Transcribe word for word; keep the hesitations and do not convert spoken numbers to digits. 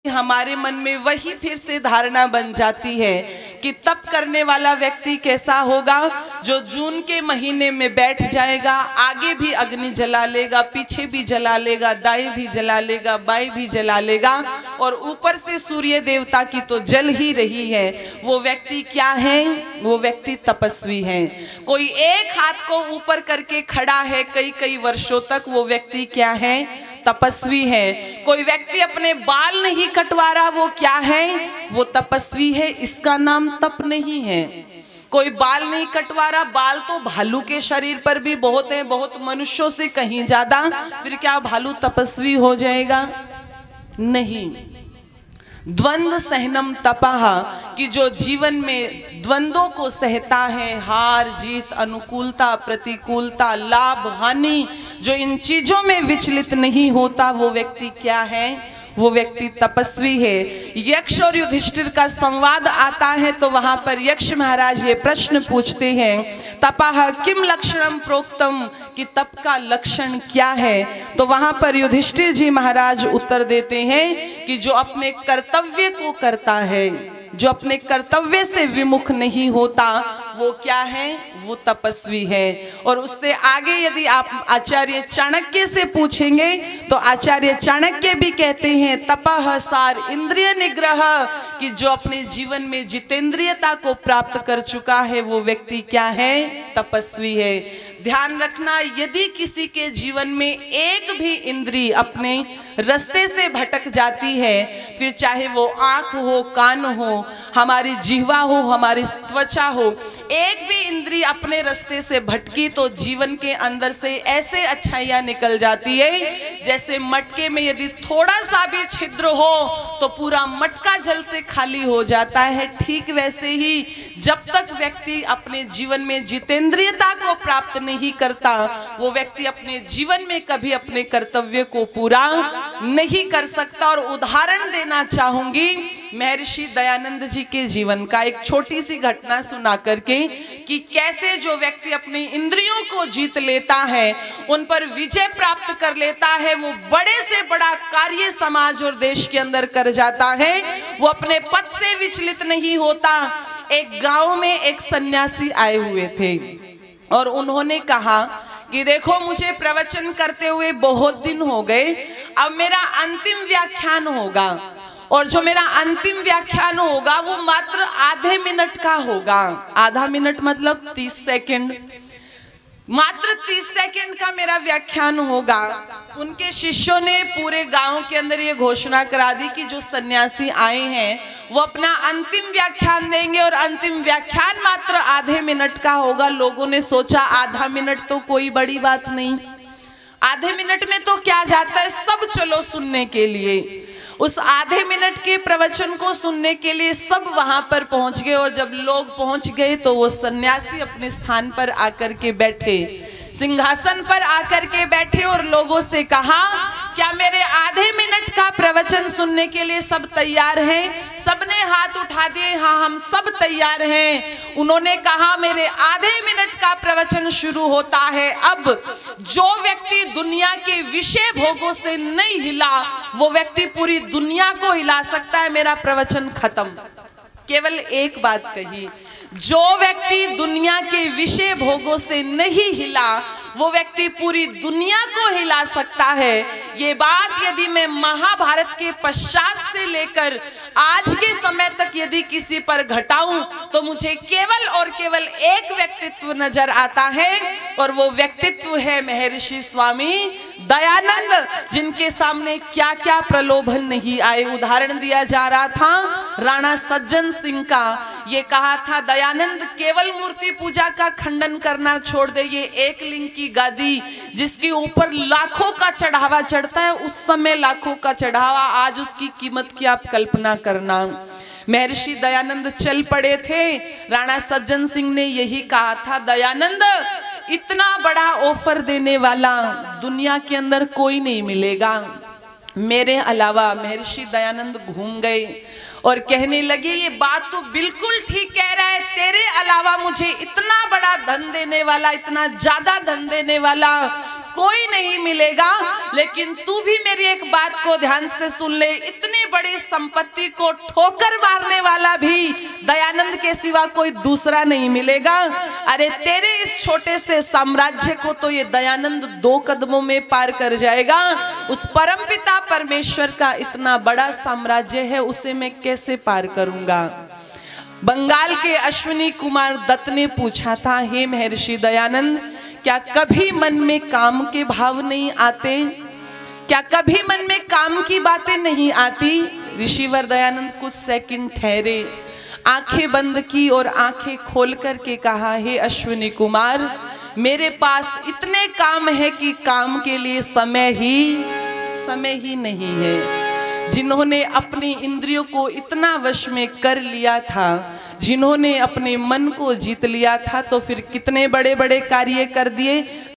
हमारे मन में वही फिर से धारणा बन जाती है कि तप करने वाला व्यक्ति कैसा होगा, जो जून के महीने में बैठ जाएगा, आगे भी अग्नि जला लेगा, पीछे भी जला लेगा, दाएं भी जला लेगा, बाएं भी जला लेगा, और ऊपर से सूर्य देवता की तो जल ही रही है। वो व्यक्ति क्या है? वो व्यक्ति तपस्वी है। कोई एक हाथ को ऊपर करके खड़ा है कई कई वर्षों तक, वो व्यक्ति क्या है? तपस्वी है। कोई व्यक्ति अपने बाल नहीं कटवा रहा, वो क्या है? वो तपस्वी है। इसका नाम तप नहीं है। कोई बाल नहीं कटवा रहा, बाल तो भालू के शरीर पर भी बहुत है, बहुत मनुष्यों से कहीं ज्यादा, फिर क्या भालू तपस्वी हो जाएगा? नहीं। द्वंद्व सहनम तपः, कि जो जीवन में द्वंद्वों को सहता है, हार जीत, अनुकूलता प्रतिकूलता, लाभ हानि, जो इन चीजों में विचलित नहीं होता, वो व्यक्ति क्या है? वो व्यक्ति तपस्वी है। यक्ष और युधिष्ठिर का संवाद आता है तो वहां पर यक्ष महाराज ये प्रश्न पूछते हैं, तपः किम लक्षणम प्रोक्तम, कि तप का लक्षण क्या है? तो वहां पर युधिष्ठिर जी महाराज उत्तर देते हैं कि जो अपने कर्तव्य को करता है, जो अपने कर्तव्य से विमुख नहीं होता, वो क्या है? वो तपस्वी है। और उससे आगे यदि आप आचार्य चाणक्य से पूछेंगे तो आचार्य चाणक्य भी कहते हैं तपः सार इंद्रिय निग्रह, कि जो अपने जीवन में जितेंद्रियता को प्राप्त कर चुका है, वो व्यक्ति क्या है? तपस्वी है। ध्यान रखना, यदि किसी के जीवन में एक भी इंद्री अपने रास्ते से भटक जाती है, फिर चाहे वो आंख हो, कान हो, हमारी जिह्वा हो, हमारी त्वचा हो, एक भी इंद्री अपने रास्ते से भटकी तो जीवन के अंदर से ऐसे अच्छाइयां निकल जाती है जैसे मटके में यदि थोड़ा सा भी छिद्र हो तो पूरा मटका जल से खाली हो जाता है। ठीक वैसे ही जब तक व्यक्ति अपने जीवन में जितेंद्रियता को प्राप्त नहीं करता, वो व्यक्ति अपने जीवन में कभी अपने कर्तव्य को पूरा नहीं कर सकता। और उदाहरण देना चाहूंगी महर्षि दयानंद जी के जीवन का, एक छोटी सी घटना सुना करके, कि कैसे जो व्यक्ति अपनी इंद्रियों को जीत लेता है, उन पर विजय प्राप्त कर लेता है, वो बड़े से बड़ा कार्य समाज और देश के अंदर कर जाता है, वो अपने पद से विचलित नहीं होता। एक गांव में एक सन्यासी आए हुए थे और उन्होंने कहा कि देखो, मुझे प्रवचन करते हुए बहुत दिन हो गए, अब मेरा अंतिम व्याख्यान होगा, और जो मेरा अंतिम व्याख्यान होगा वो मात्र आधे मिनट का होगा। आधा मिनट मतलब तीस सेकंड, मात्र तीस सेकंड का मेरा व्याख्यान होगा। उनके शिष्यों ने पूरे गांव के अंदर ये घोषणा करा दी कि जो सन्यासी आए हैं वो अपना अंतिम व्याख्यान देंगे, और अंतिम व्याख्यान मात्र आधे मिनट का होगा। लोगों ने सोचा आधा मिनट तो कोई बड़ी बात नहीं, आधे मिनट में तो क्या जाता है, सब चलो सुनने के लिए। उस आधे मिनट के प्रवचन को सुनने के लिए सब वहां पर पहुंच गए, और जब लोग पहुंच गए तो वो सन्यासी अपने स्थान पर आकर के बैठे, सिंहासन पर आकर के बैठे, और लोगों से कहा, क्या मेरे आधे मिनट का प्रवचन सुनने के लिए सब तैयार हैं? सबने हाथ उठा दिए, हाँ हम सब तैयार हैं। उन्होंने कहा, मेरे आधे मिनट का प्रवचन शुरू होता है अब। जो व्यक्ति दुनिया के विषय भोगों से नहीं हिला, वो व्यक्ति पूरी दुनिया को हिला सकता है। मेरा प्रवचन खत्म। केवल एक बात कही, जो व्यक्ति दुनिया के विषय भोगों से नहीं हिला, वो व्यक्ति पूरी दुनिया को हिला सकता है। ये बात यदि मैं महाभारत के पश्चात से लेकर आज के समय तक यदि किसी पर घटाऊं तो मुझे केवल और केवल एक व्यक्तित्व नजर आता है, और वो व्यक्तित्व है महर्षि स्वामी दयानंद, जिनके सामने क्या क्या प्रलोभन नहीं आए। उदाहरण दिया जा रहा था राणा सज्जन सिंह का, ये कहा था, दयानंद केवल मूर्ति पूजा का खंडन करना छोड़ दे, ये एक लिंग की गादी जिसके ऊपर लाखों का चढ़ावा चढ़ता है, उस समय लाखों का चढ़ावा, आज उसकी कीमत की आप कल्पना करना। महर्षि दयानंद चल पड़े थे। राणा सज्जन सिंह ने यही कहा था, दयानंद इतना बड़ा ऑफर देने वाला दुनिया के अंदर कोई नहीं मिलेगा मेरे अलावा। महर्षि दयानंद घूम गए और कहने लगे, ये बात तो बिल्कुल ठीक कह रहा है, तेरे अलावा मुझे इतना बड़ा धन देने वाला, इतना ज्यादा धन देने वाला कोई नहीं मिलेगा। लेकिन तू भी मेरी एक बात को ध्यान से सुन ले, इतने बड़ी संपत्ति को ठोकर मारने वाला भी दयानंद के सिवा कोई दूसरा नहीं मिलेगा। अरे तेरे इस छोटे से साम्राज्य को तो ये दयानंद दो कदमों में पार कर जाएगा। उस परमपिता परमेश्वर का इतना बड़ा साम्राज्य है, उसे मैं कैसे पार करूंगा। बंगाल के अश्विनी कुमार दत्त ने पूछा था, हे महर्षि दयानंद, क्या कभी मन में काम के भाव नहीं आते? क्या कभी मन में काम की बातें नहीं आती? ऋषिवर दयानंद कुछ सेकंड ठहरे, आंखें बंद की और आंखें खोल करके कहा, हे अश्विनी कुमार, मेरे पास इतने काम है कि काम के लिए समय ही समय ही नहीं है। जिन्होंने अपनी इंद्रियों को इतना वश में कर लिया था, जिन्होंने अपने मन को जीत लिया था, तो फिर कितने बड़े बड़े कार्य कर दिए।